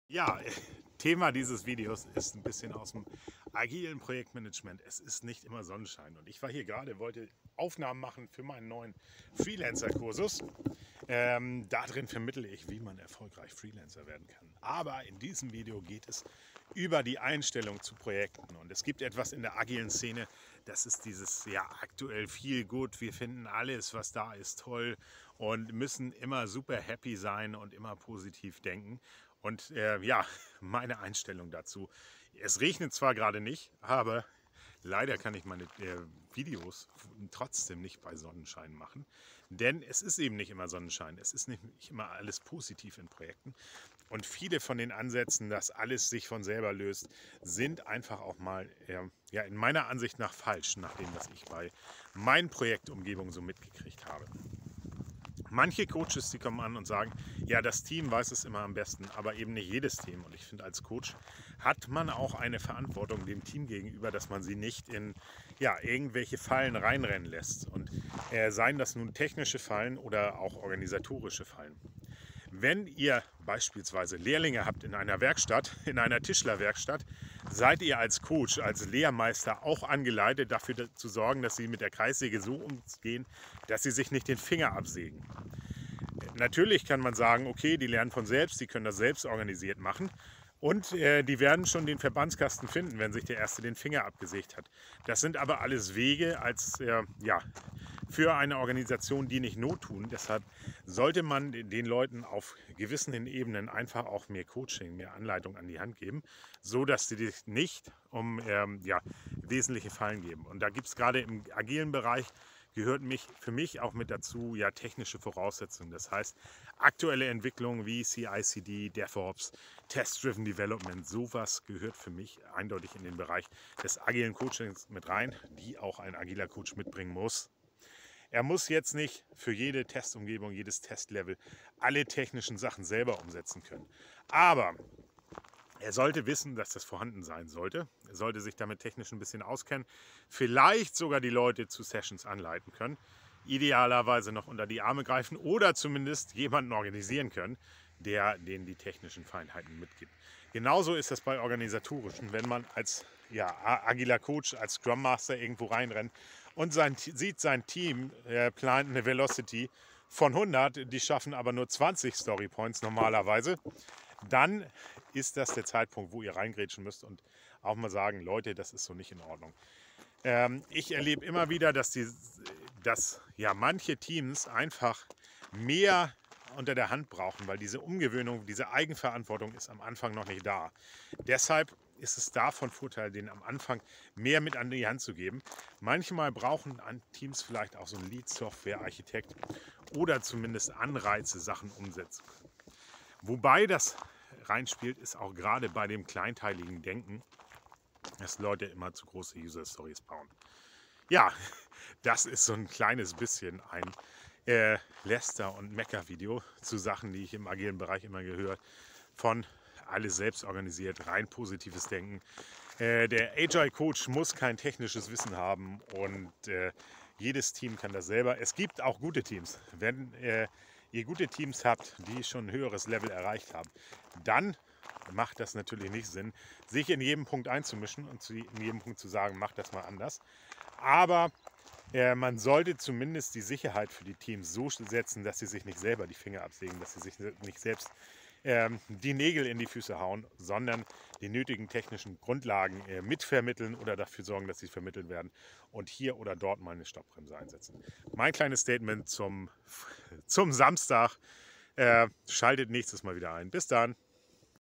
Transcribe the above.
Ja, Thema dieses Videos ist ein bisschen aus dem agilen Projektmanagement. Es ist nicht immer Sonnenschein. Und ich war hier gerade, wollte Aufnahmen machen für meinen neuen Freelancer-Kursus. Darin vermittle ich, wie man erfolgreich Freelancer werden kann. Aber in diesem Video geht es über die Einstellung zu Projekten. Und es gibt etwas in der agilen Szene, das ist dieses, ja, aktuell viel gut. Wir finden alles, was da ist, toll und müssen immer super happy sein und immer positiv denken. Und ja, meine Einstellung dazu. Es regnet zwar gerade nicht, aber leider kann ich meine Videos trotzdem nicht bei Sonnenschein machen. Denn es ist eben nicht immer Sonnenschein. Es ist nicht immer alles positiv in Projekten. Und viele von den Ansätzen, dass alles sich von selber löst, sind einfach auch mal ja, in meiner Ansicht nach falsch, nach dem, was ich bei meinen Projektumgebungen so mitgekriegt habe. Manche Coaches, die kommen an und sagen, ja, das Team weiß es immer am besten, aber eben nicht jedes Team. Und ich finde, als Coach hat man auch eine Verantwortung dem Team gegenüber, dass man sie nicht in ja, irgendwelche Fallen reinrennen lässt. Und seien das nun technische Fallen oder auch organisatorische Fallen. Wenn ihr beispielsweise Lehrlinge habt in einer Werkstatt, in einer Tischlerwerkstatt, seid ihr als Coach, als Lehrmeister auch angeleitet, dafür zu sorgen, dass sie mit der Kreissäge so umgehen, dass sie sich nicht den Finger absägen. Natürlich kann man sagen, okay, die lernen von selbst, die können das selbst organisiert machen. Und die werden schon den Verbandskasten finden, wenn sich der Erste den Finger abgesägt hat. Das sind aber alles Wege als, ja, für eine Organisation, die nicht Not tun. Deshalb sollte man den Leuten auf gewissen Ebenen einfach auch mehr Coaching, mehr Anleitung an die Hand geben, so dass sie sich nicht um ja, wesentliche Fallen geben. Und da gibt es gerade im agilen Bereich, gehört für mich auch mit dazu, ja, technische Voraussetzungen. Das heißt, aktuelle Entwicklungen wie CI/CD, DevOps, Test-Driven Development, sowas gehört für mich eindeutig in den Bereich des agilen Coachings mit rein, die auch ein agiler Coach mitbringen muss. Er muss jetzt nicht für jede Testumgebung, jedes Testlevel alle technischen Sachen selber umsetzen können. Aber er sollte wissen, dass das vorhanden sein sollte. Er sollte sich damit technisch ein bisschen auskennen. Vielleicht sogar die Leute zu Sessions anleiten können. Idealerweise noch unter die Arme greifen oder zumindest jemanden organisieren können, der denen die technischen Feinheiten mitgibt. Genauso ist das bei organisatorischen, wenn man als ja, agiler Coach, als Scrum Master irgendwo reinrennt und sieht sein Team plant eine Velocity von 100, die schaffen aber nur 20 Story Points normalerweise, dann ist das der Zeitpunkt, wo ihr reingrätschen müsst und auch mal sagen, Leute, das ist so nicht in Ordnung. Ich erlebe immer wieder, dass ja, manche Teams einfach mehr unter der Hand brauchen, weil diese Umgewöhnung, diese Eigenverantwortung ist am Anfang noch nicht da. Deshalb ist es da von Vorteil, denen am Anfang mehr mit an die Hand zu geben. Manchmal brauchen Teams vielleicht auch so einen Lead-Software-Architekt oder zumindest Anreize, Sachen umsetzen zu können. Wobei das reinspielt, ist auch gerade bei dem kleinteiligen Denken, dass Leute immer zu große User-Stories bauen. Ja, das ist so ein kleines bisschen ein Läster- und Mecker-Video zu Sachen, die ich im agilen Bereich immer gehört, von alles selbst organisiert, rein positives Denken. Der Agile Coach muss kein technisches Wissen haben und jedes Team kann das selber. Es gibt auch gute Teams. Wenn ihr gute Teams habt, die schon ein höheres Level erreicht haben, dann macht das natürlich nicht Sinn, sich in jedem Punkt einzumischen und in jedem Punkt zu sagen, macht das mal anders. Aber man sollte zumindest die Sicherheit für die Teams so setzen, dass sie sich nicht selber die Finger absägen, dass sie sich nicht selbst die Nägel in die Füße hauen, sondern die nötigen technischen Grundlagen mitvermitteln oder dafür sorgen, dass sie vermittelt werden und hier oder dort mal eine Stoppbremse einsetzen. Mein kleines Statement zum Samstag. Schaltet nächstes Mal wieder ein. Bis dann.